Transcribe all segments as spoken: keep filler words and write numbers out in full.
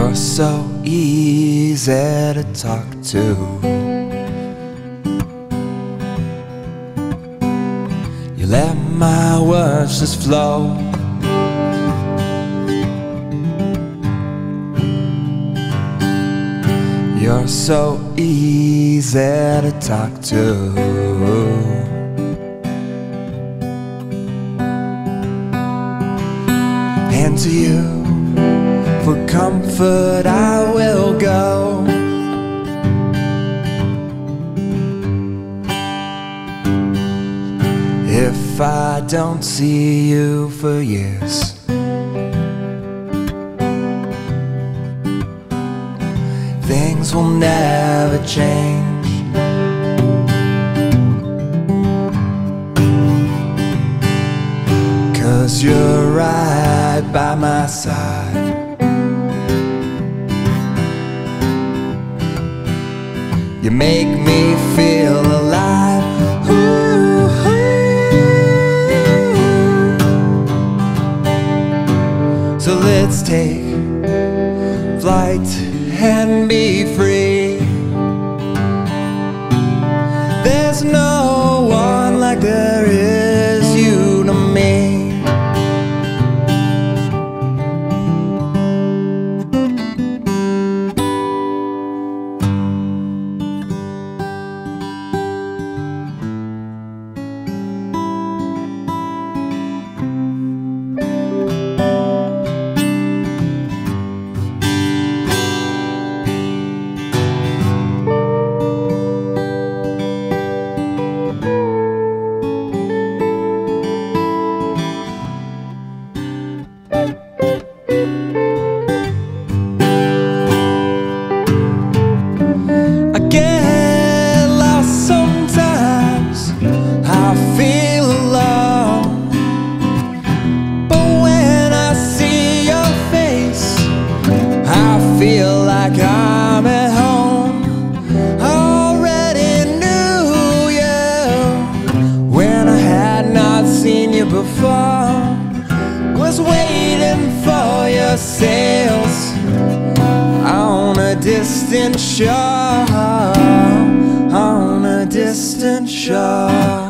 You're so easy to talk to. You let my words just flow. You're so easy to talk to. And to you, for comfort I will go. If I don't see you for years, things will never change. Cause you're right by my side. You make me feel alive. Ooh, ooh. So let's take flight and be free. There's no one like there is you to me. I get lost sometimes, I feel alone. But when I see your face, I feel like I'm at home. I already knew you when I had not seen you before. Was waiting for your sails on a distant shore, on a distant shore.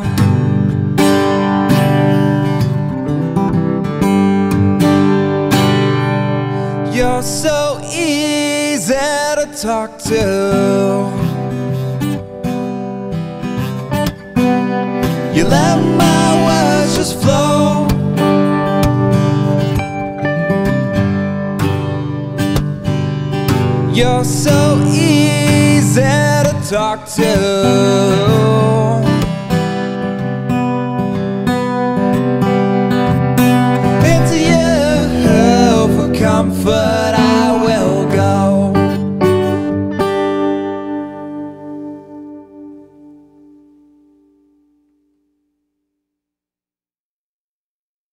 You're so easy to talk to. You let my words just flow. You're so easy to talk to. And to you, for comfort